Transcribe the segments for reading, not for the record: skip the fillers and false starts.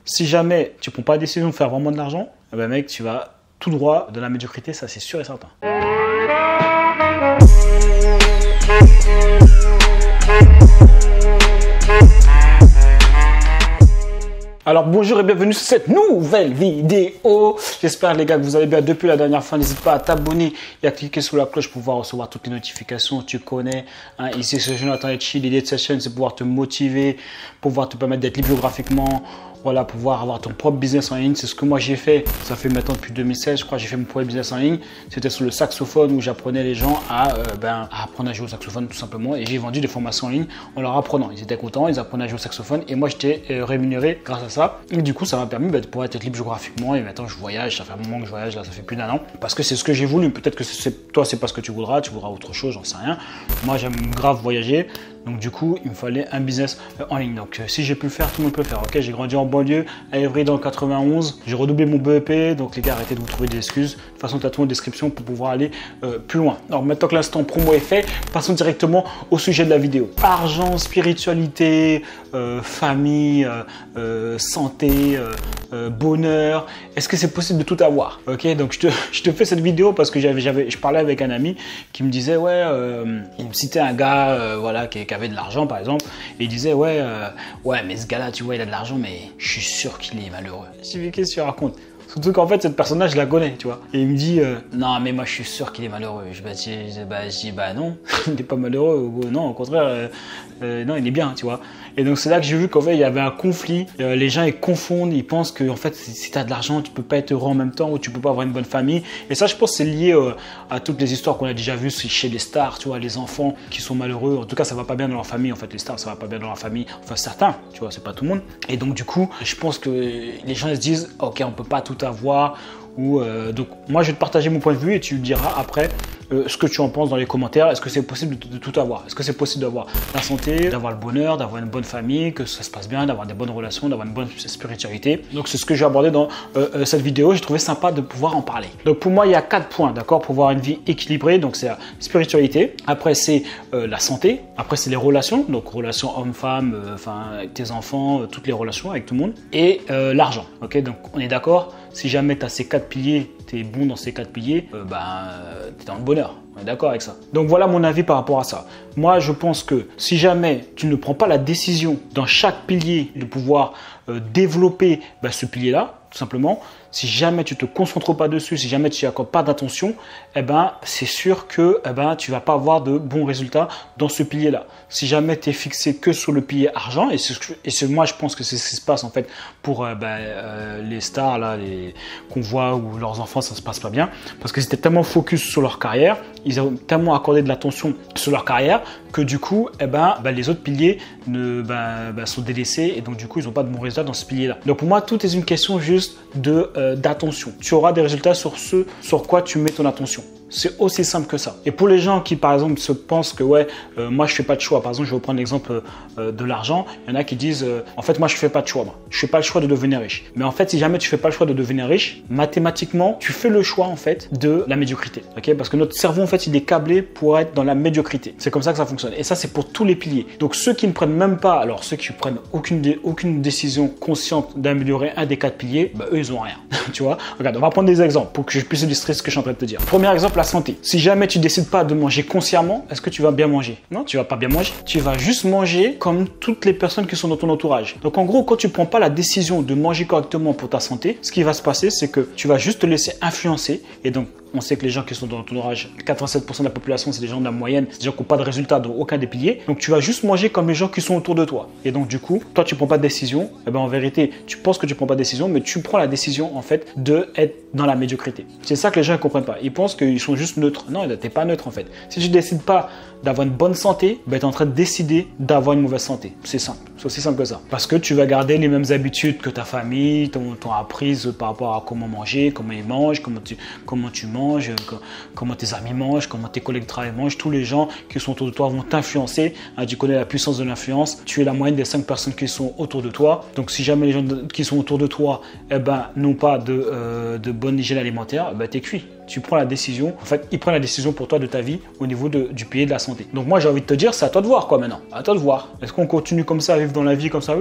Si jamais tu ne prends pas la décision de faire vraiment de l'argent, eh ben mec, tu vas tout droit de la médiocrité, ça c'est sûr et certain. Alors bonjour et bienvenue sur cette nouvelle vidéo. J'espère les gars que vous allez bien depuis la dernière fois. N'hésite pas à t'abonner et à cliquer sur la cloche pour pouvoir recevoir toutes les notifications. Tu connais, hein, ici c'est Jonathan Etchi. L'idée de cette chaîne c'est pouvoir te motiver, pouvoir te permettre d'être libre géographiquement. Voilà, pouvoir avoir ton propre business en ligne. C'est ce que moi j'ai fait. Ça fait maintenant depuis 2016, je crois, j'ai fait mon premier business en ligne. C'était sur le saxophone où j'apprenais les gens à apprendre à jouer au saxophone tout simplement. Et j'ai vendu des formations en ligne en leur apprenant. Ils étaient contents, ils apprenaient à jouer au saxophone et moi j'étais rémunéré grâce à ça. Et du coup, ça m'a permis de pouvoir être libre géographiquement. Et maintenant, je voyage. Ça fait un moment que je voyage. Là, ça fait plus d'1 an parce que c'est ce que j'ai voulu. Peut-être que toi, c'est pas ce que tu voudras autre chose, j'en sais rien. Moi, j'aime grave voyager. Donc du coup, il me fallait un business en ligne. Donc si j'ai pu le faire, tout le monde peut le faire. Ok, j'ai grandi en banlieue, à Évry dans le 91. J'ai redoublé mon BEP. Donc les gars, arrêtez de vous trouver des excuses. De toute façon, tu as tout en description pour pouvoir aller plus loin. Alors maintenant que l'instant promo est fait, passons directement au sujet de la vidéo. Argent, spiritualité, famille, santé, bonheur. Est-ce que c'est possible de tout avoir? Ok, donc je te fais cette vidéo parce que je parlais avec un ami qui me disait ouais, il me citait un gars voilà qui avait de l'argent par exemple et il disait ouais mais ce gars là tu vois il a de l'argent mais je suis sûr qu'il est malheureux. J'ai dit qu'est-ce que tu racontes? Surtout qu'en fait cette personne là je la connais tu vois et il me dit non mais moi je suis sûr qu'il est malheureux. Je dis bah non il n'est pas malheureux, non au contraire non il est bien tu vois. Et donc c'est là que j'ai vu qu'en fait il y avait un conflit, les gens ils confondent, ils pensent que en fait si tu as de l'argent tu peux pas être heureux en même temps ou tu peux pas avoir une bonne famille. Et ça je pense c'est lié à toutes les histoires qu'on a déjà vues chez les stars, tu vois, les enfants qui sont malheureux, en tout cas ça va pas bien dans leur famille en fait, les stars ça va pas bien dans leur famille, enfin certains, tu vois, c'est pas tout le monde. Et donc du coup je pense que les gens ils se disent ok on peut pas tout avoir. Donc moi je vais te partager mon point de vue et tu me diras après ce que tu en penses dans les commentaires. Est-ce que c'est possible de tout avoir? Est-ce que c'est possible d'avoir la santé, d'avoir le bonheur, d'avoir une bonne famille, que ça se passe bien, d'avoir des bonnes relations, d'avoir une bonne spiritualité? Donc c'est ce que je vais aborder dans cette vidéo. J'ai trouvé sympa de pouvoir en parler. Donc pour moi il y a 4 points, d'accord, pour avoir une vie équilibrée. Donc c'est la spiritualité, après c'est la santé, après c'est les relations, donc relations homme-femme, enfin avec tes enfants, toutes les relations avec tout le monde, et l'argent. Ok, donc on est d'accord. Si jamais tu as ces 4 piliers, tu es bon dans ces 4 piliers, tu es dans le bonheur. On est d'accord avec ça. Donc voilà mon avis par rapport à ça. Moi, je pense que si jamais tu ne prends pas la décision dans chaque pilier de pouvoir développer ce pilier-là, tout simplement, si jamais tu te concentres pas dessus, si jamais tu n'y accordes pas d'attention, c'est sûr que tu vas pas avoir de bons résultats dans ce pilier-là. Si jamais tu es fixé que sur le pilier argent, moi je pense que c'est ce qui se passe en fait pour les stars là, qu'on voit où leurs enfants ça se passe pas bien, parce qu'ils étaient tellement focus sur leur carrière, ils ont tellement accordé de l'attention sur leur carrière que du coup les autres piliers sont délaissés et donc du coup ils n'ont pas de bons résultats dans ce pilier-là. Donc pour moi tout est une question juste d'attention. Tu auras des résultats sur ce sur quoi tu mets ton attention. C'est aussi simple que ça. Et pour les gens qui, par exemple, se pensent que ouais, moi je fais pas de choix. Par exemple, je vais vous prendre l'exemple de l'argent. Il y en a qui disent, en fait, moi je fais pas de choix. Moi. Je fais pas le choix de devenir riche. Mais en fait, si jamais tu fais pas le choix de devenir riche, mathématiquement, tu fais le choix en fait de la médiocrité. Ok? Parce que notre cerveau en fait, il est câblé pour être dans la médiocrité. C'est comme ça que ça fonctionne. Et ça, c'est pour tous les piliers. Donc ceux qui ne prennent même pas, alors ceux qui prennent aucune décision consciente d'améliorer un des 4 piliers, eux ils ont rien. Tu vois? Regarde, on va prendre des exemples pour que je puisse illustrer ce que je suis en train de te dire. Premier exemple. La santé. Si jamais tu décides pas de manger consciemment, est-ce que tu vas bien manger? Non, tu vas pas bien manger. Tu vas juste manger comme toutes les personnes qui sont dans ton entourage. Donc en gros, quand tu prends pas la décision de manger correctement pour ta santé, ce qui va se passer, c'est que tu vas juste te laisser influencer et donc on sait que les gens qui sont dans ton entourage, 87% de la population, c'est des gens de la moyenne, c'est des gens qui n'ont pas de résultats dans aucun des piliers. Donc tu vas juste manger comme les gens qui sont autour de toi. Et donc du coup, toi tu prends pas de décision. En vérité, tu penses que tu prends pas de décision, mais tu prends la décision en fait de être dans la médiocrité. C'est ça que les gens ne comprennent pas. Ils pensent qu'ils sont juste neutres. Non, tu n'es pas neutre en fait. Si tu décides pas d'avoir une bonne santé, tu es en train de décider d'avoir une mauvaise santé. C'est simple. C'est aussi simple que ça. Parce que tu vas garder les mêmes habitudes que ta famille t'ont apprises par rapport à comment manger, comment ils mangent, comment tu manges, comment tes amis mangent, comment tes collègues de travail mangent. Tous les gens qui sont autour de toi vont t'influencer. Tu connais la puissance de l'influence. Tu es la moyenne des 5 personnes qui sont autour de toi. Donc si jamais les gens qui sont autour de toi n'ont pas de bonne hygiène alimentaire, t'es cuit. tu prends la décision, en fait, il prend la décision pour toi de ta vie au niveau du pilier de la santé. Donc moi, j'ai envie de te dire, c'est à toi de voir quoi maintenant. À toi de voir. Est-ce qu'on continue comme ça, à vivre dans la vie comme ça,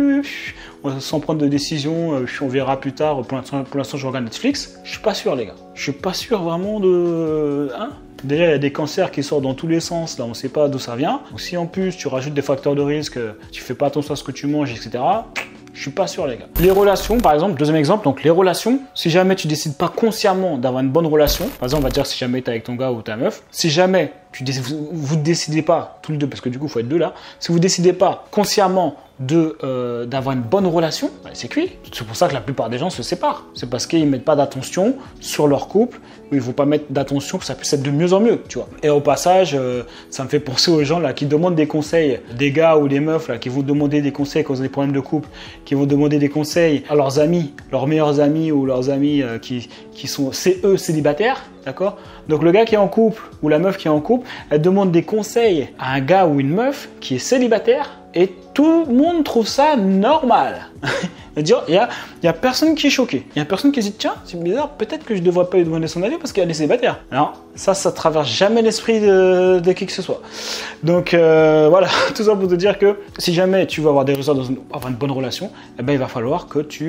sans prendre de décision, on verra plus tard. Pour l'instant, je regarde Netflix. Je suis pas sûr, les gars. Je suis pas sûr vraiment de... Hein? Déjà, il y a des cancers qui sortent dans tous les sens, là, on ne sait pas d'où ça vient. Donc, si en plus, tu rajoutes des facteurs de risque, tu fais pas attention à ce que tu manges, etc., je suis pas sûr, les gars. Les relations, par exemple, deuxième exemple, donc les relations, si jamais tu décides pas consciemment d'avoir une bonne relation, par exemple, on va dire si jamais tu es avec ton gars ou ta meuf, si jamais vous ne décidez pas, tous les deux, parce que du coup, il faut être deux là, si vous ne décidez pas consciemment d'avoir une bonne relation, bah, c'est cuit. C'est pour ça que la plupart des gens se séparent. C'est parce qu'ils ne mettent pas d'attention sur leur couple, ou il ne faut pas mettre d'attention que ça puisse être de mieux en mieux, tu vois. Et au passage, ça me fait penser aux gens là qui demandent des conseils, des gars ou des meufs là qui vont demander des conseils quand ils ont des problèmes de couple, qui vont demander des conseils à leurs amis, leurs meilleurs amis ou leurs amis qui sont eux célibataires. D'accord? Donc le gars qui est en couple ou la meuf qui est en couple, elle demande des conseils à un gars ou une meuf qui est célibataire et tout le monde trouve ça normal. Il y a personne qui est choqué. Il y a personne qui se dit tiens, c'est bizarre, peut-être que je ne devrais pas lui demander son avis parce qu'elle est célibataire. Non, ça traverse jamais l'esprit de qui que ce soit. Donc voilà, tout ça pour te dire que si jamais tu veux avoir des résultats avoir une bonne relation, eh ben, il va falloir que tu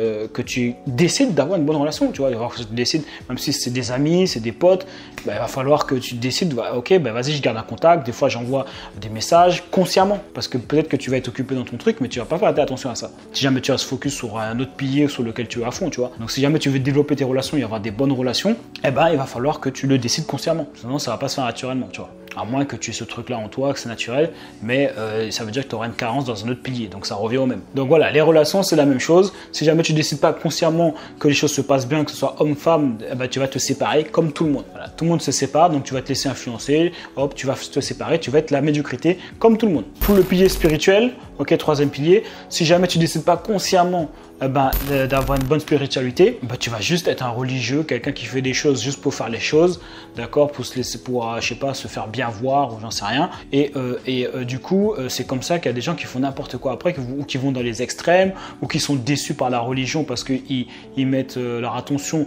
décides d'avoir une bonne relation. Tu vois, il va falloir que tu décides, même si c'est des amis, c'est des potes, ben, il va falloir que tu décides, ok, ben, vas-y, je garde un contact. Des fois, j'envoie des messages consciemment parce que peut-être que tu vas être occupé dans ton truc, mais tu vas pas faire attention à ça. Si jamais tu vas se focus sur un autre pilier sur lequel tu es à fond, tu vois. Donc si jamais tu veux développer tes relations et avoir des bonnes relations, eh ben il va falloir que tu le décides consciemment. Sinon ça va pas se faire naturellement, tu vois. À moins que tu aies ce truc-là en toi, que c'est naturel, mais ça veut dire que tu auras une carence dans un autre pilier, donc ça revient au même. Donc voilà, les relations, c'est la même chose. Si jamais tu décides pas consciemment que les choses se passent bien, que ce soit homme-femme, eh ben, tu vas te séparer comme tout le monde. Voilà, tout le monde se sépare, donc tu vas te laisser influencer, hop, tu vas te séparer, tu vas être la médiocrité comme tout le monde. Pour le pilier spirituel, ok, troisième pilier, si jamais tu décides pas consciemment d'avoir une bonne spiritualité, tu vas juste être un religieux, quelqu'un qui fait des choses juste pour faire les choses, d'accord, pour se laisser, je sais pas, se faire bien voir ou j'en sais rien. Et du coup, c'est comme ça qu'il y a des gens qui font n'importe quoi après, ou qui vont dans les extrêmes, ou qui sont déçus par la religion parce qu'ils mettent leur attention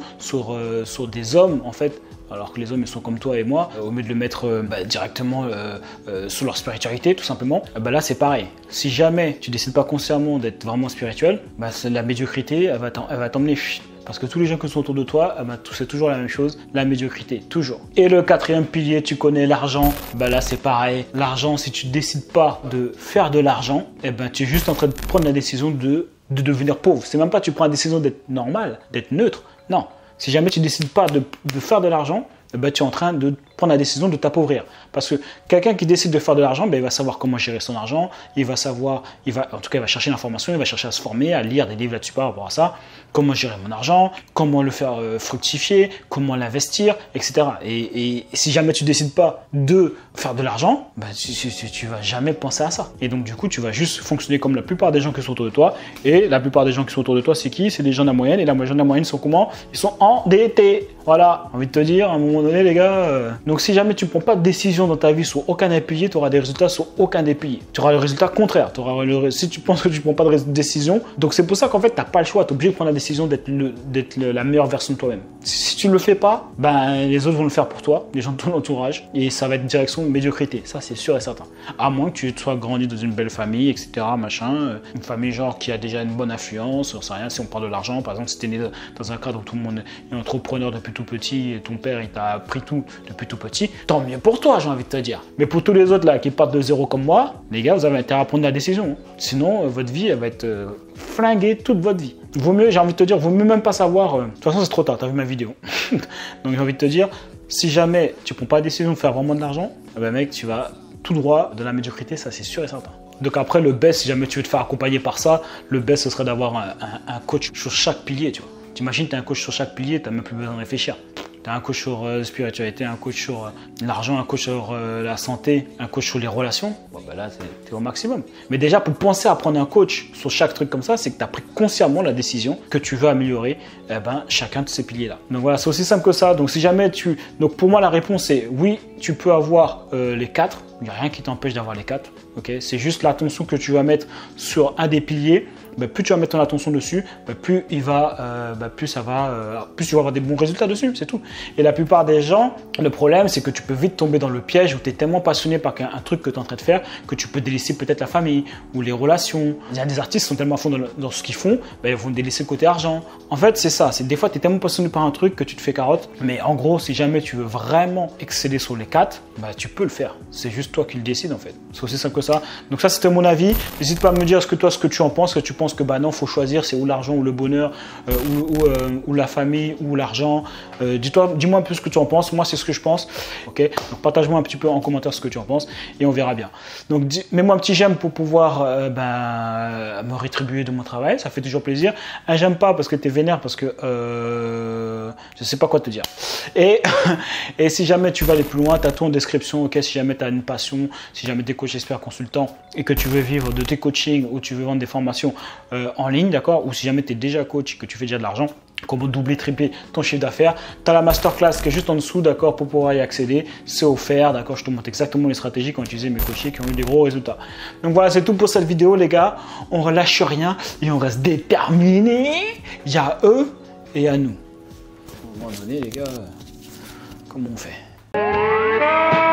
sur des hommes, en fait. Alors que les hommes ils sont comme toi et moi, au lieu de le mettre directement sur leur spiritualité tout simplement, là c'est pareil. Si jamais tu décides pas consciemment d'être vraiment spirituel, la médiocrité elle va t'emmener. Parce que tous les gens qui sont autour de toi, c'est toujours la même chose, la médiocrité, toujours. Et le quatrième pilier, tu connais l'argent, là c'est pareil. L'argent, si tu ne décides pas de faire de l'argent, tu es juste en train de prendre la décision de devenir pauvre. C'est même pas tu prends la décision d'être normal, d'être neutre, non. Si jamais tu ne décides pas de faire de l'argent, tu es en train de prendre la décision de t'appauvrir. Parce que quelqu'un qui décide de faire de l'argent, il va savoir comment gérer son argent, il va chercher l'information, il va chercher à se former, à lire des livres là-dessus par rapport à ça, comment gérer mon argent, comment le faire fructifier, comment l'investir, etc. Et si jamais tu ne décides pas de faire de l'argent, tu ne vas jamais penser à ça. Et donc du coup, tu vas juste fonctionner comme la plupart des gens qui sont autour de toi. Et la plupart des gens qui sont autour de toi, c'est qui? C'est les gens de la moyenne. Et les gens de la moyenne sont comment? Ils sont endettés. Voilà, envie de te dire, à un moment donné, les gars. Donc si jamais tu ne prends pas de décision dans ta vie sur aucun des piliers, tu auras des résultats sur aucun des piliers. Tu auras le résultat contraire. Si tu penses que tu ne prends pas de décision, donc c'est pour ça qu'en fait, tu n'as pas le choix. Tu es obligé de prendre la décision d'être la meilleure version de toi-même. Si tu ne le fais pas, les autres vont le faire pour toi, les gens de ton entourage, et ça va être direction médiocrité. Ça, c'est sûr et certain. À moins que tu sois grandi dans une belle famille, etc., machin, une famille genre qui a déjà une bonne influence, on sait rien, si on parle de l'argent, par exemple, si tu es né dans un cadre où tout le monde est entrepreneur depuis tout petit, et ton père, il t'a appris tout depuis tout petit, tant mieux pour toi, j'ai envie de te dire. Mais pour tous les autres là qui partent de zéro comme moi, les gars, vous avez intérêt à prendre la décision. Sinon, votre vie, elle va être flinguée toute votre vie. Vaut mieux, j'ai envie de te dire, vaut mieux même pas savoir. De toute façon, c'est trop tard, tu as vu ma vidéo. Donc, j'ai envie de te dire, si jamais tu prends pas la décision de faire vraiment de l'argent, mec, tu vas tout droit de la médiocrité, ça c'est sûr et certain. Donc après, le best, si jamais tu veux te faire accompagner par ça, le best, ce serait d'avoir un coach sur chaque pilier, tu vois. T'imagines, tu as un coach sur chaque pilier, tu n'as même plus besoin de réfléchir. Tu as un coach sur la spiritualité, un coach sur l'argent, un coach sur la santé, un coach sur les relations. Là, tu es au maximum. Mais déjà, pour penser à prendre un coach sur chaque truc comme ça, c'est que tu as pris consciemment la décision que tu veux améliorer chacun de ces piliers-là. Donc voilà, c'est aussi simple que ça. Donc si jamais Donc pour moi, la réponse est oui, tu peux avoir les 4. Il n'y a rien qui t'empêche d'avoir les 4. Okay, c'est juste l'attention que tu vas mettre sur un des piliers bah, plus tu vas mettre ton attention dessus, bah, plus il va, plus tu vas avoir des bons résultats dessus, c'est tout. Et la plupart des gens, le problème, c'est que tu peux vite tomber dans le piège où tu es tellement passionné par un truc que tu es en train de faire que tu peux délaisser peut-être la famille ou les relations. Il y a des artistes qui sont tellement à fond dans ce qu'ils font, bah, ils vont délaisser le côté argent. En fait, c'est ça. C'est des fois, tu es tellement passionné par un truc que tu te fais carotte. Mais en gros, si jamais tu veux vraiment exceller sur les 4, bah, tu peux le faire. C'est juste toi qui le décides en fait. C'est aussi simple que ça. Donc ça, c'était mon avis. N'hésite pas à me dire ce que tu en penses. Que tu penses que bah non, faut choisir, c'est ou l'argent ou le bonheur, ou la famille ou l'argent. Dis-moi un peu ce que tu en penses. Moi, c'est ce que je pense. Ok. Donc partage-moi un petit peu en commentaire ce que tu en penses et on verra bien. Donc mets-moi un petit j'aime pour pouvoir me rétribuer de mon travail. Ça fait toujours plaisir. Un j'aime pas parce que tu es vénère, parce que je sais pas quoi te dire. Et si jamais tu veux aller plus loin, tu as tout en description. Ok. Si jamais tu as une passion, si jamais tu es coach expert consultant et que tu veux vivre de tes coachings ou tu veux vendre des formations en ligne, d'accord, ou si jamais tu es déjà coach et que tu fais déjà de l'argent, comment doubler, tripler ton chiffre d'affaires. Tu as la masterclass qui est juste en dessous, d'accord, pour pouvoir y accéder. C'est offert, d'accord, je te montre exactement les stratégies qu'ont utilisé mes coachés qui ont eu des gros résultats. Donc voilà, c'est tout pour cette vidéo, les gars. On relâche rien et on reste déterminé. Il y a eux et il y a nous. À un moment donné, les gars, comment on fait?